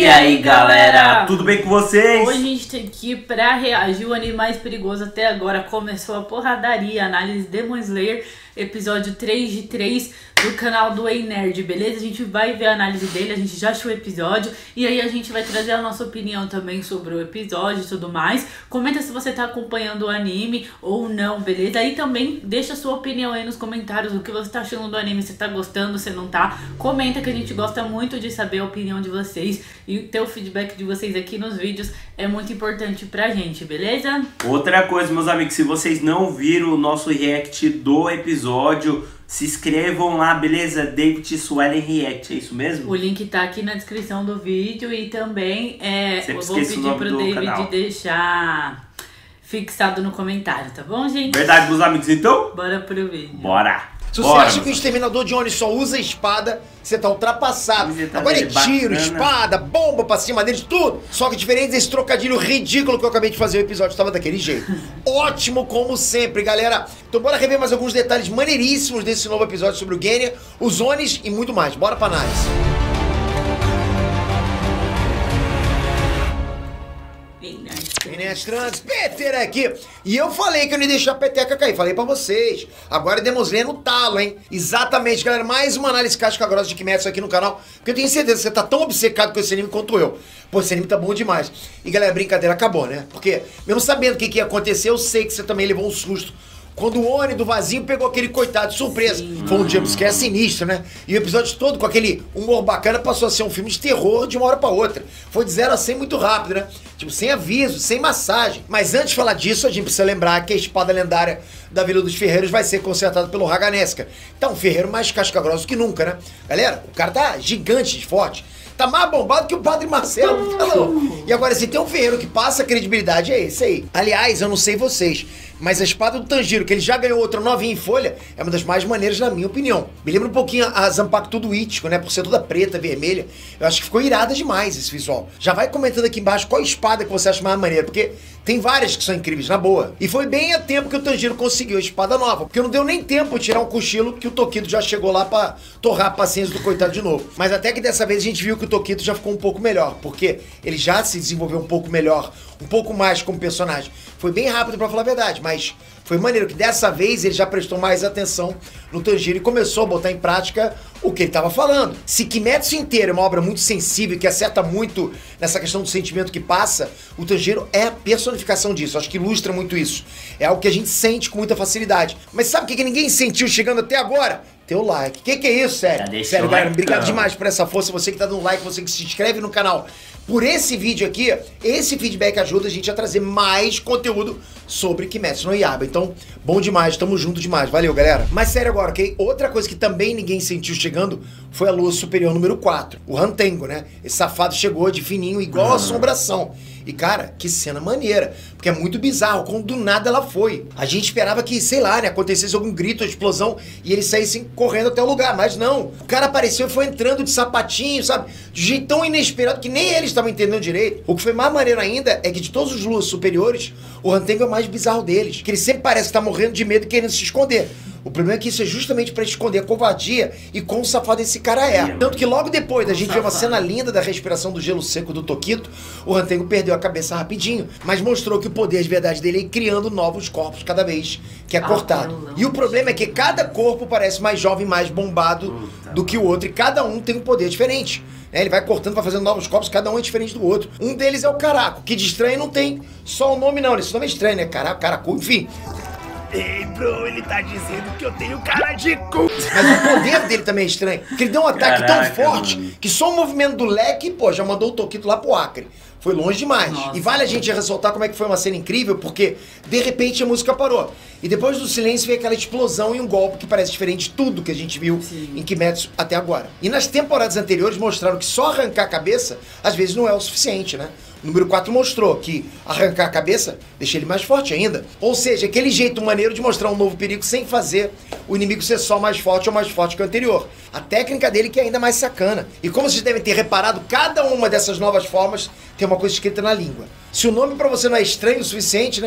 E aí galera, tudo bem com vocês? Hoje a gente tem aqui pra reagir o anime mais perigoso até agora. Começou a porradaria, análise Demon Slayer, episódio 3 de 3 do canal do Ei Nerd, beleza? A gente vai ver a análise dele, a gente já achou o episódio e aí a gente vai trazer a nossa opinião também sobre o episódio e tudo mais. Comenta se você tá acompanhando o anime ou não, beleza? Aí também deixa a sua opinião aí nos comentários, o que você tá achando do anime, se tá gostando, se não tá. Comenta que a gente gosta muito de saber a opinião de vocês e ter o feedback de vocês aqui nos vídeos é muito importante pra gente, beleza? Outra coisa, meus amigos, se vocês não viram o nosso react do episódio, se inscrevam lá, beleza? David Suelen React, é isso mesmo? O link tá aqui na descrição do vídeo e também eu vou pedir pro David canal. Deixar fixado no comentário, tá bom, gente? Verdade, meus amigos, então? Bora pro vídeo. Bora! Se você acha que o Exterminador de Oni só usa espada, você tá ultrapassado. Agora é tiro, espada, bomba pra cima deles, tudo. Só que diferente desse trocadilho ridículo que eu acabei de fazer, o episódio tava daquele jeito. Ótimo como sempre, galera. Então bora rever mais alguns detalhes maneiríssimos desse novo episódio sobre o Genya, os Onis e muito mais. Bora pra análise. Trans, Peter aqui. E eu falei que eu não ia deixar a peteca cair. Falei pra vocês. Agora é Demon Slayer no talo, hein? Exatamente, galera. Mais uma análise casca grossa de Kimetsu aqui no canal. Porque eu tenho certeza que você tá tão obcecado com esse anime quanto eu. Pô, esse anime tá bom demais. E galera, brincadeira acabou, né? Porque mesmo sabendo o que ia acontecer, eu sei que você também levou um susto quando o Oni do vazio pegou aquele coitado de surpresa. Sim. Foi um jumpscare sinistro, né? E o episódio todo com aquele humor bacana passou a ser um filme de terror de uma hora pra outra. Foi de 0 a 100 muito rápido, né? Tipo, sem aviso, sem massagem. Mas antes de falar disso, a gente precisa lembrar que a espada lendária da Vila dos Ferreiros vai ser consertada pelo Haganesca. Tá um ferreiro mais casca-grosso que nunca, né? Galera, o cara tá gigante de forte. Tá mais bombado que o Padre Marcelo. Falou. E agora, se tem um ferreiro que passa credibilidade, é esse aí. Aliás, eu não sei vocês, mas a espada do Tanjiro, que ele já ganhou outra novinha em folha, é uma das mais maneiras, na minha opinião. Me lembra um pouquinho a Zanpakuto do Ichigo, né? Por ser toda preta, vermelha. Eu acho que ficou irada demais esse visual. Já vai comentando aqui embaixo qual espada que você acha mais maneira, porque tem várias que são incríveis, na boa. E foi bem a tempo que o Tanjiro conseguiu a espada nova, porque não deu nem tempo de tirar um cochilo que o Tokito já chegou lá pra torrar a paciência do coitado de novo. Mas até que dessa vez a gente viu que o Tokito já ficou um pouco melhor, porque ele já se desenvolveu um pouco melhor, um pouco mais como personagem. Foi bem rápido pra falar a verdade, mas foi maneiro que dessa vez ele já prestou mais atenção no Tanjiro e começou a botar em prática o que ele estava falando. Se Kimetsu inteiro é uma obra muito sensível, que acerta muito nessa questão do sentimento que passa, o Tanjiro é a personificação disso. Acho que ilustra muito isso. É algo que a gente sente com muita facilidade. Mas sabe o que ninguém sentiu chegando até agora? Teu like. Que é isso, sério? Sério, galera, obrigado demais por essa força. Você que tá dando like, você que se inscreve no canal. Por esse vídeo aqui, esse feedback ajuda a gente a trazer mais conteúdo sobre Kimetsu no Yaiba. Então, bom demais, tamo junto demais. Valeu, galera. Mas sério agora, ok? Outra coisa que também ninguém sentiu chegando foi a lua superior número 4, o Hantengo, né? Esse safado chegou de fininho, igual a assombração. E cara, que cena maneira, porque é muito bizarro, como do nada ela foi. A gente esperava que, sei lá, né, acontecesse algum grito ou explosão e eles saíssem correndo até o lugar, mas não. O cara apareceu e foi entrando de sapatinho, sabe? De jeito tão inesperado que nem eles estavam entendendo direito. O que foi mais maneiro ainda é que de todos os luas superiores, o Hantengo é o mais bizarro deles, que ele sempre parece estar morrendo de medo e querendo se esconder. O problema é que isso é justamente pra esconder a covardia e quão safado esse cara é. Tanto que logo depois da gente ver uma cena linda da respiração do gelo seco do Tokito, o Hantengo perdeu a cabeça rapidinho, mas mostrou que o poder de verdade dele é ir criando novos corpos cada vez que é cortado. E o problema é que cada corpo parece mais jovem, mais bombado do que o outro, e cada um tem um poder diferente. Ele vai cortando, vai fazendo novos corpos, cada um é diferente do outro. Um deles é o Caraco, que de estranho não tem só o nome não, esse nome é estranho, né? Caraco, Caracu, enfim. Ei, bro, ele tá dizendo que eu tenho cara de cu. Mas o poder dele também é estranho, porque ele deu um ataque tão forte que só o movimento do leque, pô, já mandou o Tokito lá pro Acre. Foi longe demais. Nossa. E vale a gente ressaltar como é que foi uma cena incrível, porque de repente a música parou. E depois do silêncio veio aquela explosão e um golpe que parece diferente de tudo que a gente viu em Kimetsu até agora. E nas temporadas anteriores mostraram que só arrancar a cabeça às vezes não é o suficiente, né? O número 4 mostrou que arrancar a cabeça deixa ele mais forte ainda. Ou seja, aquele jeito maneiro de mostrar um novo perigo sem fazer o inimigo ser só mais forte ou mais forte que o anterior. A técnica dele que é ainda mais sacana. E como vocês devem ter reparado, cada uma dessas novas formas tem uma coisa escrita na língua. Se o nome pra você não é estranho o suficiente, né?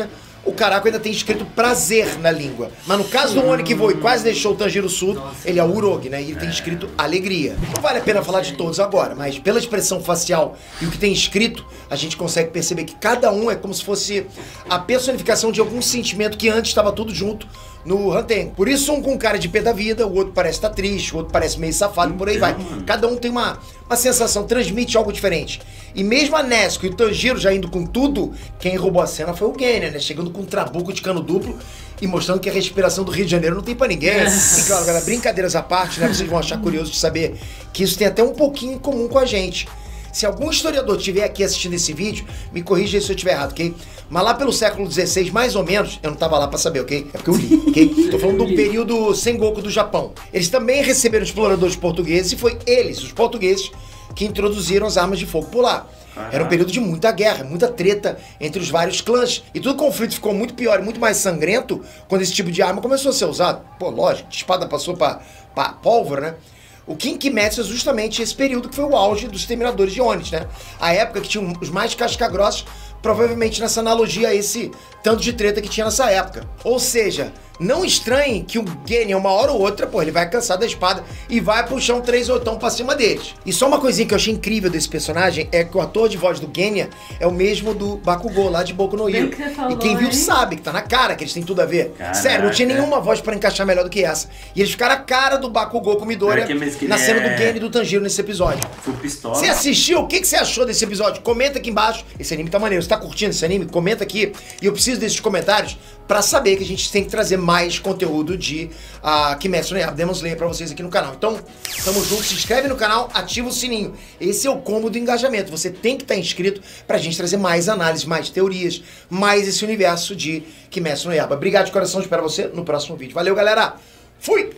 o Caraco ainda tem escrito prazer na língua. Mas no caso do Oni que voou e quase deixou o Tanjiro surdo, ele é o Urogi, né? E ele tem escrito alegria. Não vale a pena falar de todos agora, mas pela expressão facial e o que tem escrito, a gente consegue perceber que cada um é como se fosse a personificação de algum sentimento que antes estava tudo junto no Hanten. Por isso, um com cara de pé da vida, o outro parece estar triste, o outro parece meio safado, por aí vai. Cada um tem uma sensação, transmite algo diferente. E mesmo a Nesco e o Tanjiro já indo com tudo, quem roubou a cena foi o Genya, né? Chegando com um trabuco de cano duplo e mostrando que a respiração do Rio de Janeiro não tem pra ninguém. E claro, galera, brincadeiras à parte, né? Vocês vão achar curioso de saber que isso tem até um pouquinho em comum com a gente. Se algum historiador estiver aqui assistindo esse vídeo, me corrija se eu estiver errado, ok? Mas lá pelo século XVI, mais ou menos, eu não tava lá pra saber, ok? É porque eu li, ok? Tô falando do período Sengoku do Japão. Eles também receberam exploradores portugueses e foi eles, os portugueses, que introduziram as armas de fogo por lá. Era um período de muita guerra, muita treta entre os vários clãs. E todo o conflito ficou muito pior e muito mais sangrento quando esse tipo de arma começou a ser usado. Pô, lógico, de espada passou pra pólvora, né? O Kinkimetsu é justamente esse período que foi o auge dos Exterminadores de Onis, né? A época que tinham os mais casca-grossos, provavelmente nessa analogia a esse tanto de treta que tinha nessa época. Ou seja, não estranhe que o Genya, uma hora ou outra, pô, ele vai cansar da espada e vai puxar um 3/8 pra cima deles. E só uma coisinha que eu achei incrível desse personagem é que o ator de voz do Genya é o mesmo do Bakugou, lá de Boku no Hero. E quem viu sabe que tá na cara, que eles têm tudo a ver. Caraca. Sério, não tinha nenhuma voz pra encaixar melhor do que essa. E eles ficaram a cara do Bakugou com Midoriya na cena do Genya e do Tanjiro nesse episódio. Full pistola. Você assistiu? O que você achou desse episódio? Comenta aqui embaixo. Esse anime tá maneiro. Você tá curtindo esse anime? Comenta aqui. E eu preciso desses comentários pra saber que a gente tem que trazer mais conteúdo de Kimetsu no Yaiba Demon Slayer pra vocês aqui no canal. Então, tamo junto. Se inscreve no canal, ativa o sininho. Esse é o combo do engajamento. Você tem que estar inscrito pra gente trazer mais análises, mais teorias, mais esse universo de Kimetsu no Yaiba. Obrigado de coração. Espero você no próximo vídeo. Valeu, galera. Fui!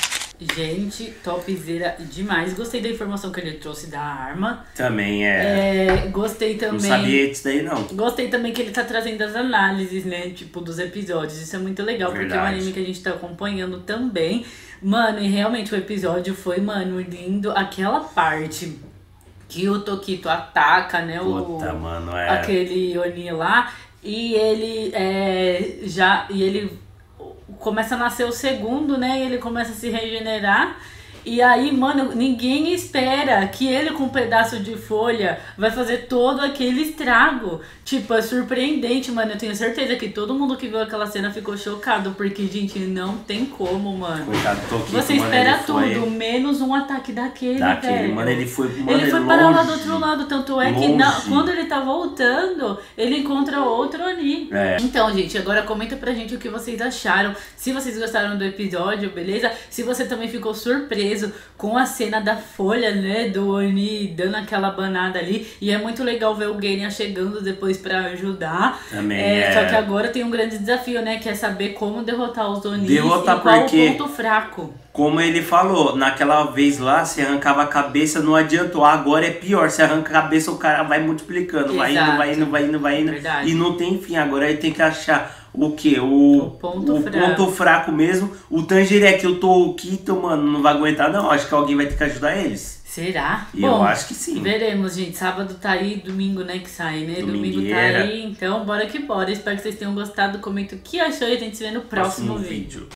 Gente, topzera demais. Gostei da informação que ele trouxe da arma. Também Gostei também. Não sabia disso daí, não. Gostei também que ele tá trazendo as análises, né? Tipo, dos episódios. Isso é muito legal, porque é um anime que a gente tá acompanhando também. Mano, e realmente o episódio foi, mano, lindo. Aquela parte que o Tokito ataca, né? Puta, mano, aquele Oni lá. E ele ele começa a nascer o segundo, né? E ele começa a se regenerar. E aí, mano, ninguém espera que ele com um pedaço de folha vai fazer todo aquele estrago. Tipo, é surpreendente, mano. Eu tenho certeza que todo mundo que viu aquela cena ficou chocado. Porque, gente, não tem como, mano. Coitado do Tokito, você espera tudo, menos um ataque daquele, velho. Mano, ele foi parar lá do outro lado. Tanto é que quando ele tá voltando, ele encontra outro ali. Então, gente, agora comenta pra gente o que vocês acharam. Se vocês gostaram do episódio, beleza? Se você também ficou surpreso com a cena da folha, né, do Oni dando aquela banada ali, e é muito legal ver o Genya chegando depois pra ajudar. Também Só que agora tem um grande desafio, né, que é saber como derrotar os Onis e derrotar qual porque, o ponto fraco. Como ele falou, naquela vez lá, se arrancava a cabeça, não adiantou. Agora é pior, se arranca a cabeça, o cara vai multiplicando, vai indo. Verdade. E não tem fim, agora ele tem que achar o quê? O ponto fraco mesmo. O Tanjirek, o Tokito, mano, não vai aguentar não. Acho que alguém vai ter que ajudar eles. Será? E eu acho que sim. Veremos, gente. Sábado tá aí, domingo, né, que sai, né? Domingo tá aí, então bora que bora. Espero que vocês tenham gostado. Comenta o que achou e a gente se vê no próximo vídeo.